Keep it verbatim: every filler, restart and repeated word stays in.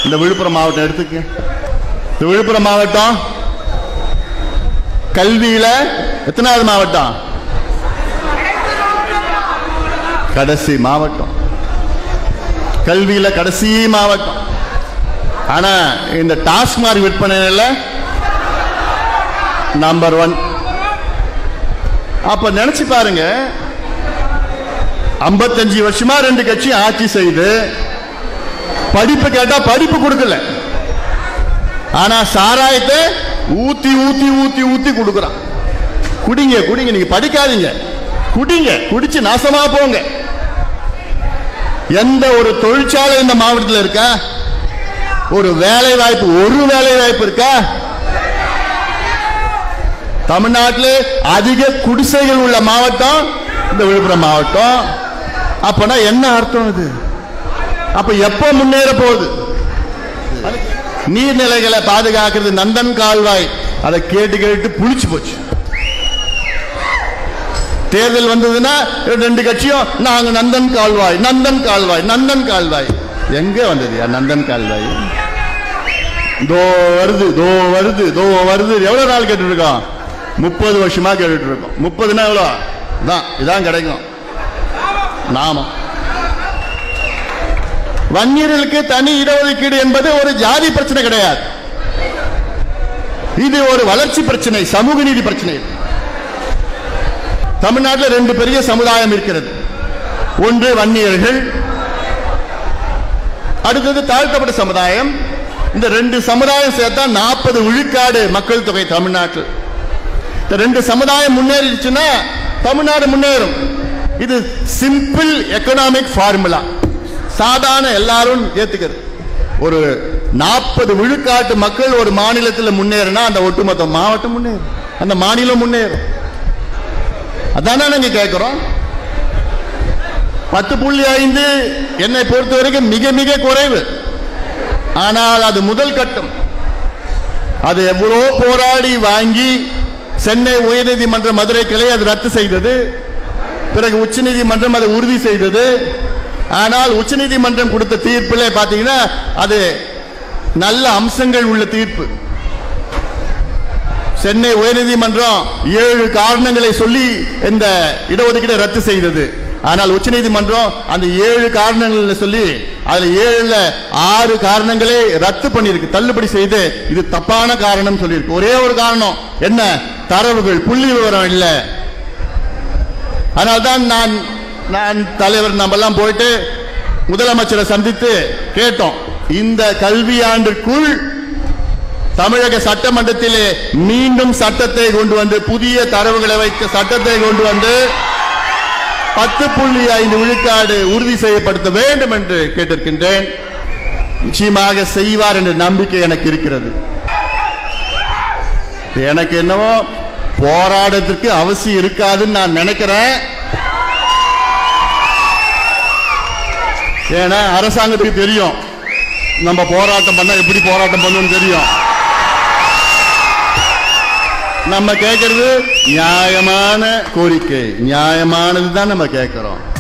இந்த விழுப்புரம் மாவட்டம் எடுத்துக்க. இந்த விழுப்புரம் மாவட்டம் கல்வியில எத்தனாவது மாவட்டம்? கடைசி மாவட்டம். கல்வியில கடைசி மாவட்டம். ஆனா இந்த டாஸ்மாக் விற்பனையில நம்பர் ஒன். அப்ப நினைச்சு பாருங்க, ஐம்பத்தஞ்சு வருஷமா ரெண்டு கட்சி ஆட்சி செய்து படிப்பு கேட்டா படிப்பு கொடுக்கல. ஆனா சாராயத்தை ஊத்தி ஊத்தி ஊத்தி ஊத்தி கொடுக்குறான். குடிங்க குடிங்க, நீங்க படிக்காதீங்க, குடிங்க, குடிச்சு நாசமா போங்க. எந்த ஒரு தொழிற்சாலை இந்த மாவட்டத்தில் இருக்கா? ஒரு வேலை வாய்ப்பு, ஒரு வேலை வாய்ப்பு இருக்கா? தமிழ்நாட்டில் அதிக குடிசைகள் உள்ள மாவட்டம் இந்த விழுப்புரம் மாவட்டம். அப்பனா என்ன அர்த்தம் இது? அப்ப எப்ப முன்னேற போகுது? நீர்நிலைகளை பாதுகாக்கிறது நந்தன் கால்வாய், அதை கேட்டு கேட்டு புளிச்சு போச்சு. தேர்தல் வந்ததுன்னா ரெண்டு கட்சியும் நாங்க நந்தன் கால்வாய் நந்தன் கால்வாய் நந்தன் கால்வாய். எங்க வந்தது நந்தன் கால்வாய்? தோ வருது தோ வருது தோ வருது. எவ்வளவு நாள் கேட்டு இருக்கோம்? முப்பது வருஷமா கேட்டுட்டு இருக்கோம். முப்பதுனா எவ்வளோ தான்? இதான் கிடைக்கும் நாம. வன்னியர்களுக்கு தனி இடஒதுக்கீடு என்பது ஒரு ஜாதி பிரச்சனை கிடையாது. இது ஒரு வளர்ச்சி பிரச்சனை, சமூக நீதி பிரச்சனை. தமிழ்நாட்டில் ரெண்டு பெரிய சமுதாயம் இருக்கிறது. ஒன்று வன்னியர்கள், அடுத்தது தாழ்த்தப்பட்ட சமுதாயம். இந்த ரெண்டு சமுதாயம் சேர்த்தா நாற்பது விழுக்காடு மக்கள் தொகை தமிழ்நாட்டில். இந்த ரெண்டு சமுதாயம் முன்னேறிச்சுன்னா தமிழ்நாடு முன்னேறும். இது சிம்பிள் எக்கனாமிக் ஃபார்முலா, சாதாரண எல்லாரும் ஏத்துக்கிறது. ஒரு நாற்பது விழுக்காட்டு மக்கள் ஒரு மாநிலத்தில் முன்னேறினா அந்த ஒட்டுமொத்த மாவட்டம் முன்னேறும், அந்த மாநிலம் முன்னேறும். அதானே நாங்க கேட்கிறோம். பத்து புள்ளி ஐந்து என்னை பொறுத்த வரைக்கும் மிக மிக குறைவு. ஆனால் அது முதல் கட்டம். அது எவ்வளோ போராடி வாங்கி சென்னை உயர்நீதிமன்ற மதுரை கிளை அது ரத்து செய்தது. பிறகு உச்ச நீதிமன்றம் அதை உறுதி செய்தது. ஆனால் உச்ச நீதிமன்றம் கொடுத்த தீர்ப்பில் பார்த்தீங்கன்னா அது நல்ல அம்சங்கள் உள்ள தீர்ப்பு. சென்னை உயர்நீதிமன்றம் ஏழு காரணங்களை சொல்லி இந்த இடஒதுக்கீட்டை ரத்து செய்தது. ஆனால் உச்ச நீதிமன்றம் அந்த ஏழு காரணங்கள் சொல்லி அதுல ஏழுல ஆறு காரணங்களே ரத்து பண்ணிருக்கு, தள்ளுபடி செய்து இது தப்பான காரணம் சொல்லியிருக்கு. ஒரே ஒரு காரணம் என்ன? தரவுகள், புள்ளி விவரம் இல்லை. அதனால்தான் நான் நான் தலைவர் நம்ம எல்லாம் போயிட்டு முதலமைச்சரை சந்தித்து கேட்டோம், இந்த கல்வியாண்டிற்குள் தமிழக சட்டமன்றத்திலே மீண்டும் சட்டத்தை கொண்டு வந்து புதிய தரவுகளை வைக்க சட்டத்தை கொண்டு வந்து பத்து புள்ளி ஐந்து விழுக்காடு உறுதி செய்யப்படுத்த வேண்டும் என்று கேட்டிருக்கின்றேன். நிச்சயமாக செய்வார் என்ற நம்பிக்கை எனக்கு இருக்கிறது. எனக்கு என்னவோ போராட்டத்திற்கு அவசியம் இருக்காதுன்னு நான் நினைக்கிறேன். ஏன்னா அரசாங்கத்துக்கு தெரியும் நம்ம போராட்டம் பண்ணா எப்படி போராட்டம் பண்ணணும் தெரியும். நம்ம கேட்கறது நியாயமான கோரிக்கை, நியாயமானது தான் நம்ம கேட்கிறோம்.